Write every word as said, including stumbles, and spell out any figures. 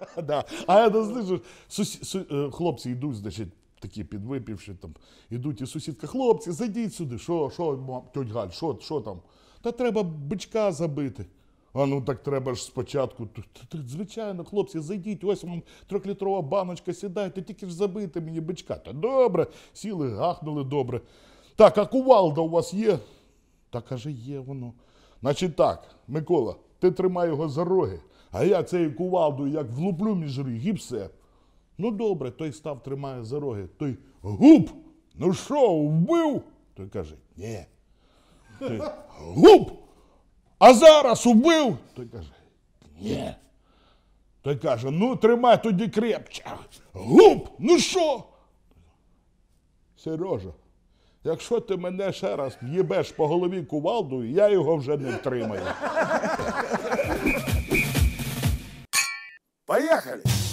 Да. А я не слышу, сусі... су... хлопці йдуть, значить, такі підвипівши, там, ідуть, і сусідка, хлопці, зайдіть сюди, що, що, тьоть Галь, що, що там? Та треба бичка забити. А ну так треба ж спочатку. Звичайно, хлопці, зайдіть, ось вам трьохлітрова баночка, сідайте, тільки ж забити мені бичка. Та добре, сіли, гахнули добре. Так, а кувалда у вас є? Та каже, є воно. Значить так, Микола, ти тримай його за роги, а я цією кувалдою як влуплю між ріг і все. Ну добре, той став, тримає за роги. Той, гуп, ну що, вбив? Той каже, ні. Той, гуп, а зараз убив? Той каже, ні. Той каже, ну тримай тоді крепче. Гуп, ну що? Сережа, якщо ти мене ще раз в'їбеш по голові кувалдою, я його вже не втримаю. Поехали!